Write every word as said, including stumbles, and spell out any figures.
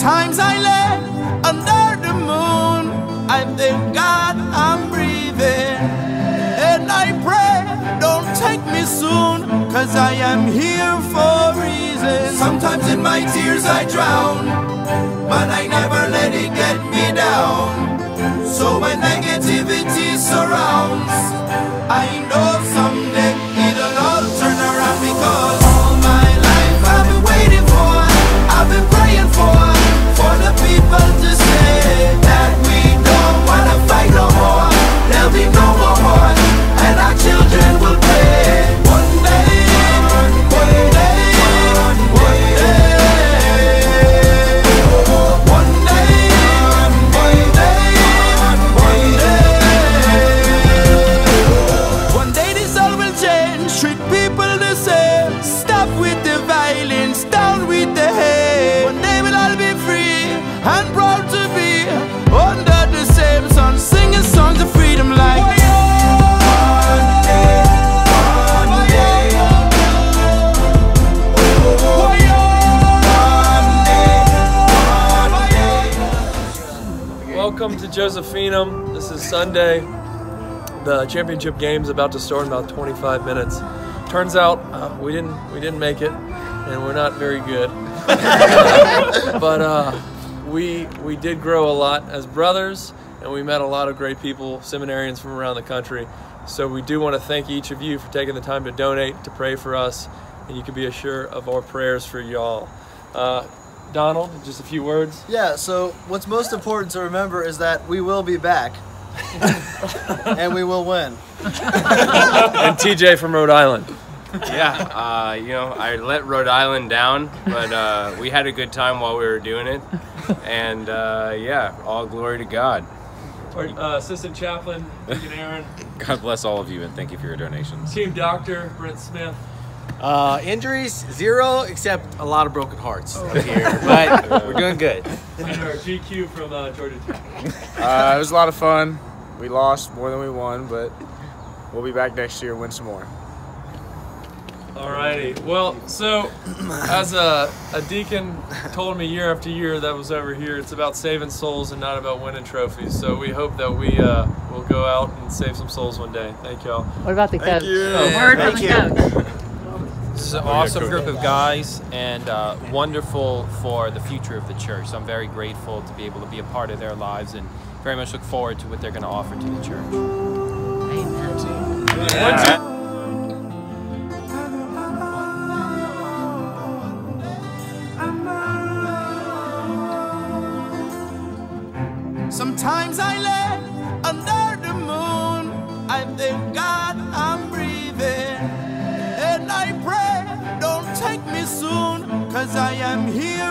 Sometimes I lay under the moon, I thank God I'm breathing, and I pray, don't take me soon, cause I am here for a reason. Sometimes in my tears I drown, but I never let it get me down. So when negativity surrounds, I know someday it'll all turn around, because all my life I've been waiting for, I've been praying for, for the people to say that we don't wanna fight no more. There'll be no more war, and our children will pay. One day, one day, one day, one day, one day, one day this all will change. Treat people the same. Stop with the violence, down with the hate. One day we'll all be free and proud to be under the same sun, singing songs of freedom like one day, one day, one day. Welcome to Josephinum. This is Sunday. The championship game's about to start in about twenty-five minutes. Turns out uh, we didn't we didn't make it, and we're not very good. But uh, we we did grow a lot as brothers, and we met a lot of great people, seminarians from around the country. So we do want to thank each of you for taking the time to donate, to pray for us, and you can be assured of our prayers for y'all. Uh, Donald, just a few words. Yeah, so what's most important to remember is that we will be back. And we will win. And T J from Rhode Island. Yeah, uh, you know, I let Rhode Island down, but uh, we had a good time while we were doing it. And uh, yeah, all glory to God. Our, uh, Assistant Chaplain, Deacon Aaron. God bless all of you, and thank you for your donations. Team Doctor, Brent Smith. Uh, injuries, zero, except a lot of broken hearts oh. here, but we're doing good. And our G Q from uh, Georgia Tech. Uh, it was a lot of fun. We lost more than we won, but we'll be back next year and win some more. Alrighty. Well, so as a, a deacon told me year after year that was over here, it's about saving souls and not about winning trophies. So we hope that we uh, will go out and save some souls one day. Thank y'all. What about the Thank coach? You. Oh, word from the coach. This is an awesome group of guys, and uh, wonderful for the future of the church. So I'm very grateful to be able to be a part of their lives, and very much look forward to what they're going to offer to the church. Amen. Yeah. Sometimes I lay under the moon, I thank God I'm breathing, and I pray, don't take me soon, cause I am here